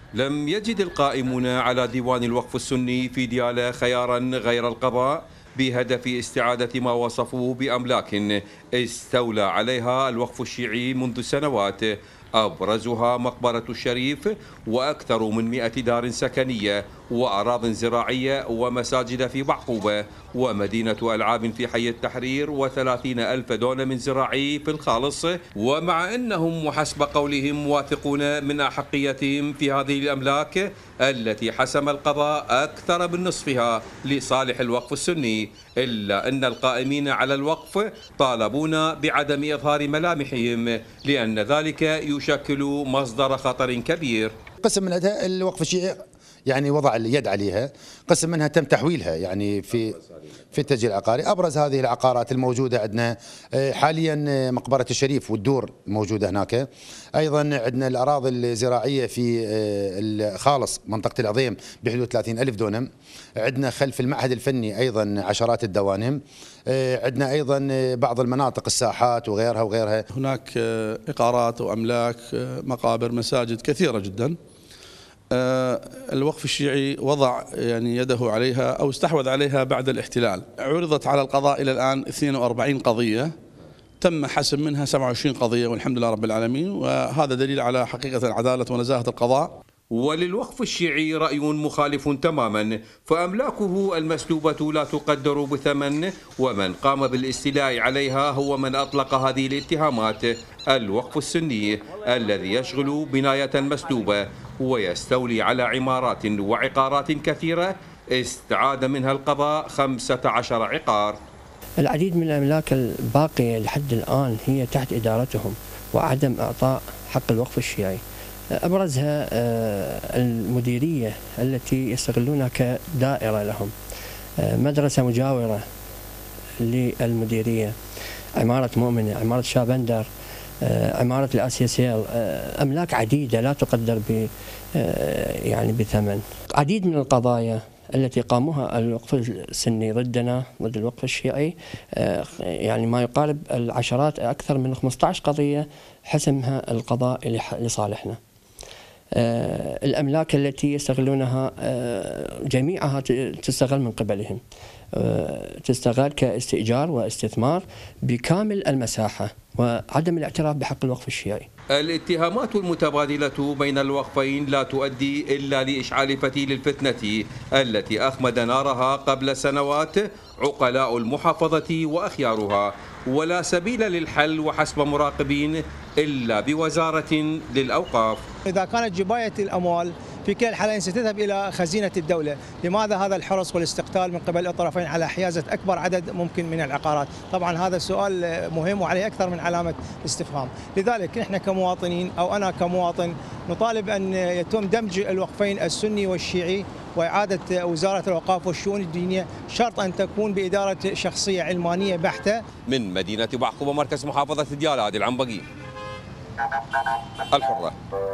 لم يجد القائمون على ديوان الوقف السني في ديالى خيارا غير القضاء بهدف استعادة ما وصفوه بأملاك استولى عليها الوقف الشيعي منذ سنوات، أبرزها مقبرة الشريف وأكثر من 100 دار سكنية وأراض زراعية ومساجد في بعقوبة ومدينة ألعاب في حي التحرير و30 ألف دونم زراعي في الخالص. ومع أنهم وحسب قولهم واثقون من أحقيتهم في هذه الأملاك التي حسم القضاء أكثر من نصفها لصالح الوقف السني، إلا أن القائمين على الوقف طالبون بعدم إظهار ملامحهم لأن ذلك يشكل مصدر خطر كبير. قسم منها الوقف الشيعي يعني وضع اليد عليها، قسم منها تم تحويلها يعني في التسجيل العقاري. ابرز هذه العقارات الموجوده عندنا حاليا مقبره الشريف والدور الموجوده هناك، ايضا عندنا الاراضي الزراعيه في الخالص منطقه العظيم بحدود 30 الف دونم، عندنا خلف المعهد الفني ايضا عشرات الدوانم، عندنا ايضا بعض المناطق الساحات وغيرها وغيرها. هناك اقارات واملاك مقابر مساجد كثيره جدا. الوقف الشيعي وضع يعني يده عليها أو استحوذ عليها بعد الاحتلال. عرضت على القضاء إلى الآن 42 قضية، تم حسم منها 27 قضية والحمد لله رب العالمين، وهذا دليل على حقيقة العدالة ونزاهة القضاء. وللوقف الشيعي رأي مخالف تماما، فأملاكه المسلوبة لا تقدر بثمن، ومن قام بالاستيلاء عليها هو من أطلق هذه الاتهامات، الوقف السني الذي يشغل بناية مسلوبة ويستولي على عمارات وعقارات كثيرة استعاد منها القضاء 15 عقار. العديد من الأملاك الباقية لحد الآن هي تحت إدارتهم وعدم إعطاء حق الوقف الشيعي. أبرزها المديرية التي يستغلونها كدائرة لهم، مدرسة مجاورة للمديرية، عمارة مؤمنة، عمارة شابندر، عمارة الآسيسيل، أملاك عديدة لا تقدر يعني بثمن. عديد من القضايا التي قاموها الوقف السني ضدنا ضد الوقف الشيعي، يعني ما يقارب العشرات، أكثر من 15 قضية حسمها القضاء لصالحنا. الأملاك التي يستغلونها جميعها تستغل من قبلهم، تستغل كاستئجار واستثمار بكامل المساحة وعدم الاعتراف بحق الوقف الشيعي. الاتهامات المتبادلة بين الوقفين لا تؤدي إلا لإشعال فتيل الفتنة التي أخمد نارها قبل سنوات عقلاء المحافظة وأخيارها، ولا سبيل للحل وحسب مراقبين إلا بوزارة للأوقاف. إذا كانت جباية الأموال في كلا الحالين ستذهب إلى خزينة الدولة، لماذا هذا الحرص والاستقتال من قبل الطرفين على حيازة أكبر عدد ممكن من العقارات؟ طبعا هذا السؤال مهم وعليه أكثر من علامة استفهام. لذلك نحن كمواطنين أو أنا كمواطن نطالب أن يتم دمج الوقفين السني والشيعي وإعادة وزارة الأوقاف والشؤون الدينية، شرط أن تكون بإدارة شخصية علمانية بحتة. من مدينة بعقوبة مركز محافظة ديالى، عادل عنبقي، الحرة.